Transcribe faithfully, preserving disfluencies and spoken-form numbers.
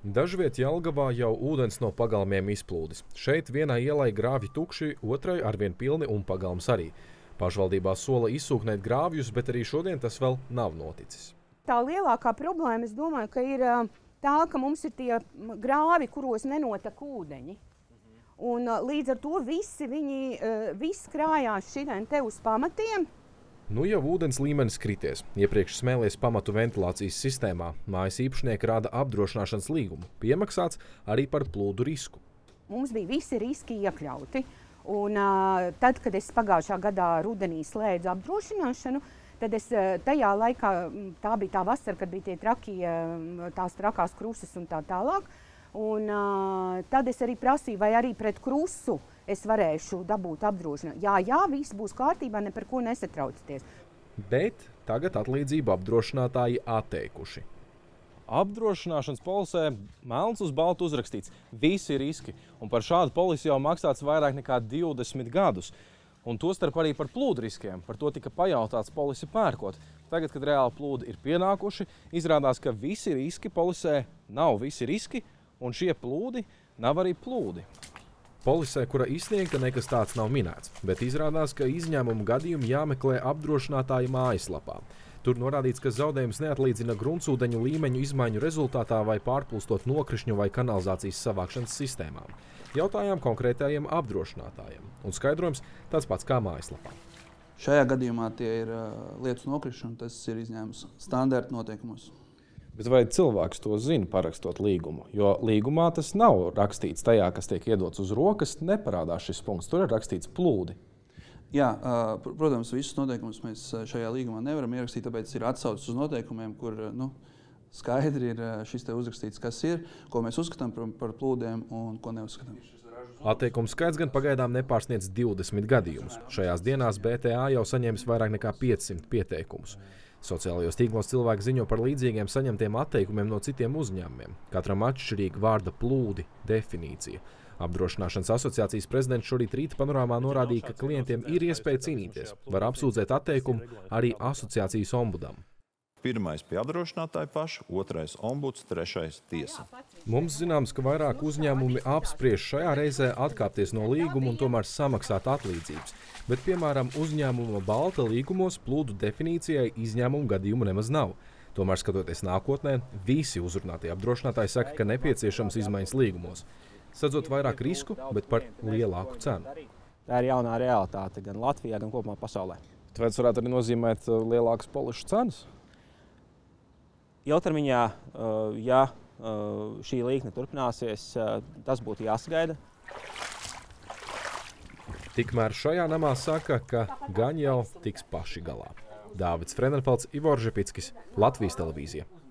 Dažviet Jelgavā jau ūdens no pagalmiem izplūdis. Šeit vienai ielai grāvji tukši, otrai arvien pilni un pagalms arī. Pašvaldībā sola izsūknēt grāvjus, bet arī šodien tas vēl nav noticis. Tā lielākā problēma, es domāju, ka ir tā, ka mums ir tie grāvi, kuros nenotek ūdeņi. Un līdz ar to visi viņi viss krājās šitien te uz pamatiem. Nu jau ūdens līmenis krities. Iepriekš smēlies pamatu ventilācijas sistēmā. Mājas īpašnieki rāda apdrošināšanas līgumu. Piemaksāts arī par plūdu risku. Mums bija visi riski iekļauti. Un uh, tad, kad es pagājušā gadā rudenī slēdzu apdrošināšanu, tad es uh, tajā laikā, tā bija tā vasara, kad bija tie trakie, tās trakās krusas un tā tālāk. Un uh, tad es arī prasīju, vai arī pret krusu es varēšu dabūt apdrošināšanu. Jā, jā, viss būs kārtībā, ne par ko nesatraucieties. Bet tagad atlīdzību apdrošinātāji atteikuši. Apdrošināšanas polisē melns uz baltu uzrakstīts visi riski, un par šādu polisi jau maksāts vairāk nekā divdesmit gadus. Un tostarp arī par plūdu riskiem. Par to tika pajautāts polisi pērkot. Tagad, kad reāli plūdi ir pienākuši, izrādās, ka visi riski polisē nav visi riski, un šie plūdi nav arī plūdi. Polisē, kura izsniegta, nekas tāds nav minēts, bet izrādās, ka izņēmumu gadījumi jāmeklē apdrošinātāja mājaslapā. Tur norādīts, ka zaudējums neatlīdzina gruntsūdeņu līmeņu izmaiņu rezultātā vai pārplūstot nokrišņu vai kanalizācijas savākšanas sistēmām. Jautājām konkrētajiem apdrošinātājiem, un skaidrojums tāds pats kā mājaslapā. Šajā gadījumā tie ir uh, lietus nokrišņi, un tas ir izņēmums standarta noteikumos. Bet vai cilvēks to zina, parakstot līgumu? Jo līgumā tas nav rakstīts tajā, kas tiek iedots uz rokas, neparādās šis punkts. Tur ir rakstīts plūdi. Jā, protams, visus noteikumus mēs šajā līgumā nevaram ierakstīt, tāpēc ir atsauces uz noteikumiem, kur nu, skaidri ir šis te uzrakstīts, kas ir, ko mēs uzskatām par, par plūdiem un ko neuzskatām. Atteikumu skaits gan pagaidām nepārsniedz divdesmit gadījumus. Šajās dienās B T A jau saņēmis vairāk nekā piecsimt pieteikumus. Sociālajos tīklos cilvēki ziņo par līdzīgiem saņemtiem atteikumiem no citiem uzņēmumiem. Katram atšķirīga vārda plūdi definīcija. Apdrošināšanas asociācijas prezidents šorīt rīta panorāmā norādīja, ka klientiem ir iespēja cīnīties. Var apsūdzēt atteikumu arī asociācijas ombudam. Pirmais pie apdrošinātāja paša, otrais ombuds, trešais tiesa. Mums zināms, ka vairāk uzņēmumi apspriež šajā reizē atkāpties no līguma un tomēr samaksāt atlīdzības. Bet, piemēram, uzņēmuma Balta līgumos plūdu definīcijai izņēmumu gadījumu nemaz nav. Tomēr, skatoties nākotnē, visi uzrunātie apdrošinātāji saka, ka nepieciešams izmaiņas līgumos. Sadzot vairāk risku, bet par lielāku cenu. Tā ir jaunā realitāte gan Latvijā, gan kopumā pasaulē. Vai tas varētu arī nozīmēt lielākas polišu cenas? Ilgtermiņā, ja šī līkne turpināsies, tas būtu jāsagaida. Tikmēr šajā namā saka, ka gan jau tiks paši galā. Dāvids Frenenfelds, Ivors Žepickis, Latvijas televīzija.